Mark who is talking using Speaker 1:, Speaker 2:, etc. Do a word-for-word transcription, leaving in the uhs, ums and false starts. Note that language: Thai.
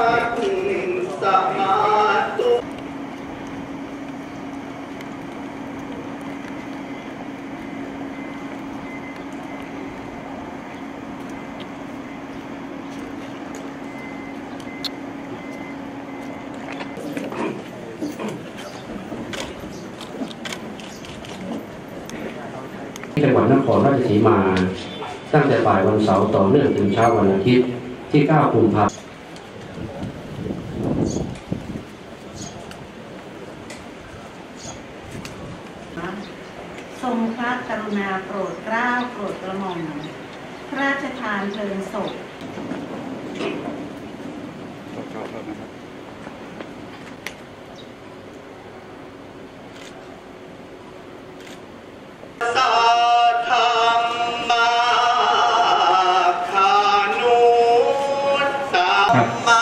Speaker 1: สมาตุ
Speaker 2: จังหวัดนครราชสีมาตั้งแต่บ่ายวันเสาร์ต่อเนื่องถึงเช้าวันอาทิตย์ที่เก้ากุมภาพันธ์
Speaker 3: ทรงพระกรุณาโปรดเกล้าโปรดกระหม่อมพระราชทานเพลิงศพ
Speaker 1: สัมมา